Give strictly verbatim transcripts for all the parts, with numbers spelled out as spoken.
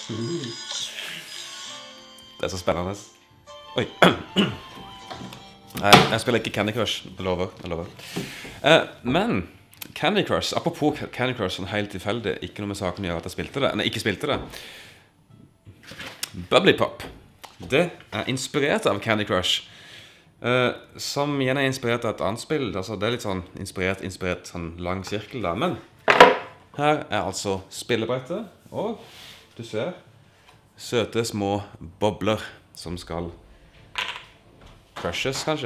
Det er så spennende. Oi. Nei, jeg spiller ikke Candy Crush. Jeg lover, jeg lover. Eh, men Candy Crush, apropos Candy Crush, sånn helt tilfeldig, ikke noe med saken å gjøre at jeg spilte det. Nei, ikke spilte det. Bubbly Pop. Det er inspirert av Candy Crush. Uh, som igjen er inspirert av et annet spill. Altså, det er litt sånn inspirert, inspirert sånn lang sirkel da. Men her er altså spillebrettet. Og du ser søte små bobler som skal crushes, kanskje.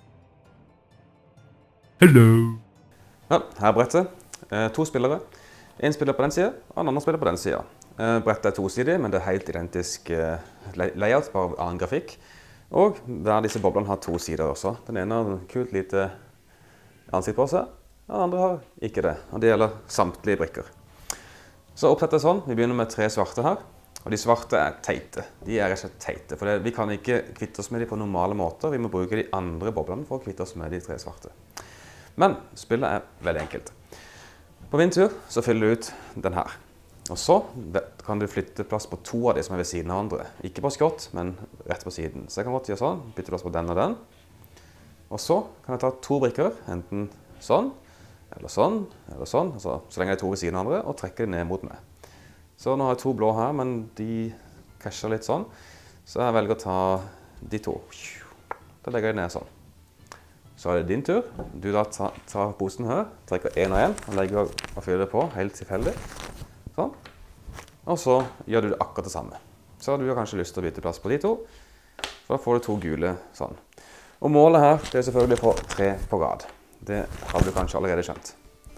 Hello! Ja, her er brettet. Uh, to spillere. En spiller på den siden, og en annen spiller på den siden. Uh, brettet er tosidig, men det er helt identisk uh, layout, bare annen grafikk. Og der disse boblene har to sider også. Den ene har en kult lite ansikt på seg, og den andre har ikke det. Og det gjelder samtlige brikker. Så oppsettet er sånn. Vi begynner med tre svarte her. Og de svarte er teite. De er rett og slett teite, for det, vi kan ikke kvitte oss med de på normale måter. Vi må bruke de andre boblene for å kvitte oss med de tre svarte. Men spillet er veldig enkelt. På min tur så fyller du ut den her. Og så kan du flytte plass på to av de som er ved siden av andre. Ikke på skrått, men rett på siden. Så jeg kan godt gjøre sånn, bytte plass på den og den. Og så kan jeg ta to brikker, enten sånn, eller sånn, eller sånn. Altså, så lenge jeg er to ved siden av andre, og trekker de ned mot meg. Så nå har jeg to blå her, men de krasjer litt sånn. Så jeg velger å ta de to. Da legger jeg ned sånn. Så er det din tur. Du da tar, tar posen her, trekker en og en, og legger og fyller på helt tilfeldig. Sånn. Og så gjør du det akkurat det samme. Så du har kanskje lyst til å bytte plass på de to. Så da får du to gule sånn. Og målet her, det er selvfølgelig å få tre på rad. Det har du kanskje allerede skjønt.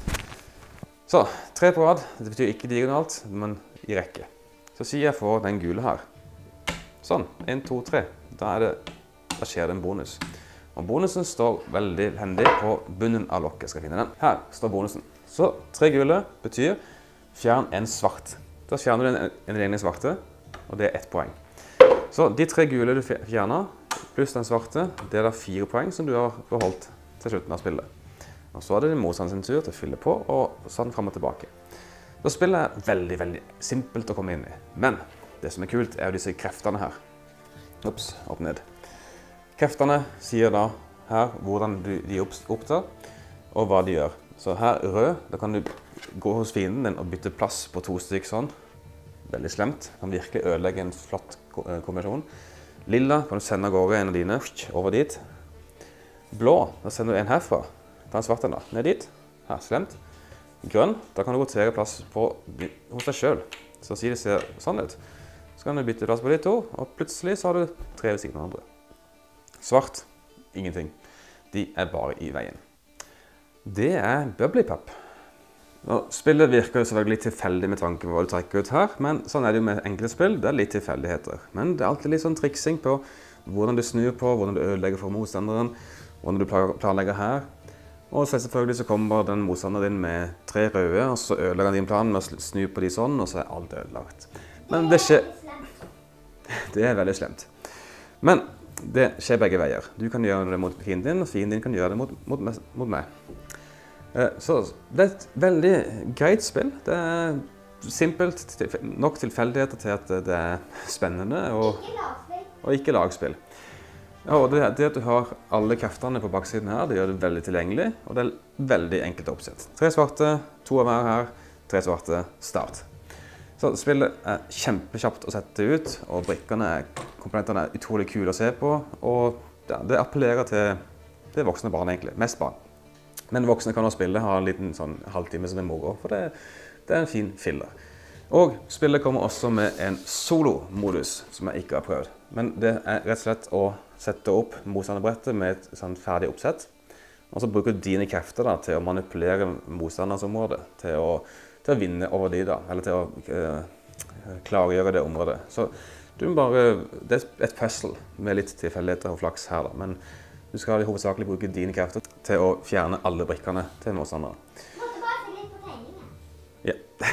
Så, tre på rad, det betyr ikke diagonalt, men i rekke. Så sier jeg får den gule her. Sånn, en, to, tre. Da, er det, da skjer det en bonus. Og bonusen står veldig hendig på bunnen av lokket. Jeg skal finne den. Her står bonusen. Så, tre gule betyr fjern en svart. Da fjerner du en, en egen svarte, og det er ett poeng. Så de tre gule du fjerner, pluss den svarte, det er da fire poeng som du har beholdt til slutten av spillet. Og så er det din motstander sin tur til å fylle på, og sånn frem og tilbake. Så spillet er veldig, veldig simpelt å komme inn i. Men det som er kult er jo disse kreftene her. Ups, opp ned. Kreftene sier da her hvordan de opptar, og hva de gjør. Så her rød, da kan du gå hos fienden din og bytte plass på to stykk sånn. Veldig slemt. Kan virkelig ødelegge en flott kombinasjon. Lilla kan du sende av gårde en av dine over dit. Blå, da sender du en herfra. Ta en svart en da, ned dit. Her, slemt. Grønn, da kan du rotere plass på, hos deg selv. Så si det ser sånn ut. Så kan du bytte plass på de to, og plutselig så har du tre ved siden av andre. Svart, ingenting. De er bare i veien. Det er Bubbly Pop. Og spillet virker selvfølgelig tilfeldig med tanke på hva du trekker ut her, men sånn er det jo med enkelte spill, det er litt tilfeldigheter. Men det er alltid litt sånn triksing på hvordan du snur på, hvordan du ødelegger for motstanderen, hvordan du planlegger her. Og så selvfølgelig så kommer den motstanderen din med tre røde, og så ødelegger han din plan med å snu på de sånn, og så er alt ødelagt. Men det skjer... Det er veldig slemt. Men det skjer begge veier. Du kan gjøre det mot fienden din, og fienden din kan gjøre det mot, mot, mot meg. Så det er et veldig greit spill. Det er simpelt, nok tilfeldigheter til at det er spennende, og, og ikke lagspill. Ja, og det, det at du har alle kreftene på baksiden her, det gjør det veldig tilgjengelig, og det er veldig enkelt å oppsette. Tre svarte, to av hver her, tre svarte, start. Så spillet er kjempekjapt å sette ut, og brikkene er, komponentene er utrolig kule å se på, og ja, det appellerer til, til voksne barn egentlig, mest barn. Men voksne kan også spille, ha en liten sånn halvtime som er moro, for det, det er en fin filler. Og spillet kommer også med en solo-modus, som jeg ikke har prøvd. Men det er rett og slett å sette opp motstanderbrettet med et sånn ferdig oppsett. Og så bruker du dine krefter da, til å manipulere motstanders område, til å, til å vinne over de da, eller til å uh, klargjøre det området. Så du må bare, det er et puzzle med litt tilfeldigheter og flaks her da, men du skal hovedsakelig bruke dine krefter til å fjerne alle brikkene til motstanderen. Du måtte bare se litt på tegningen. Ja.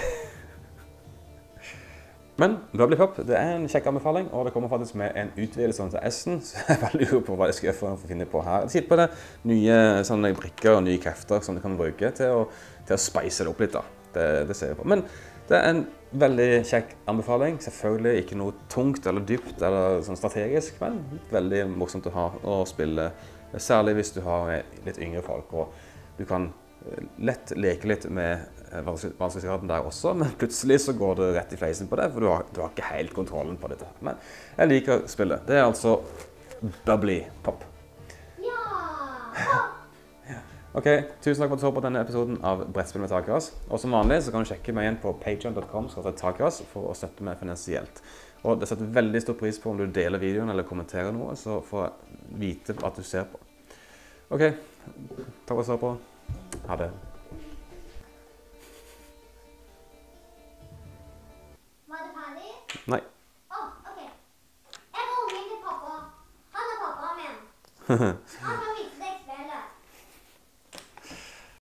Men Bubbly Pop, det er en kjekk anbefaling, og det kommer faktisk med en utvidelse til S-en, så jeg bare lurer på hva jeg skal gjøre for å finne på her. Det sitter på det nye sånne brikker og nye krefter som du kan bruke til å, til å spice det opp litt da. Det, det ser vi på. Men Det er en veldig kjekk anbefaling. Selvfølgelig ikke noe tungt eller dypt eller sånn strategisk, men veldig morsomt å ha å spille. Særlig hvis du har litt yngre folk, og du kan lett leke litt med vanskelighetsgraden der også, men plutselig så går det rett i fleisen på det, for du har, du har ikke helt kontrollen på dette. Men jeg liker spillet. Det er altså Bubbly Pop. Ja! Ok, tusen takk for at du så på denne episoden av Brettspill med Takeras. Og som vanlig så kan du sjekke meg igjen på patreon punktum com slash takeras for å støtte meg finansielt. Og det setter veldig stor pris på om du deler videoen eller kommenterer noe, så får jeg vite at du ser på. Ok, takk for at du så på. Ha det. Var det ferdig? Nei. Åh, ok. Jeg var ungen til pappa. Han er pappa min. Han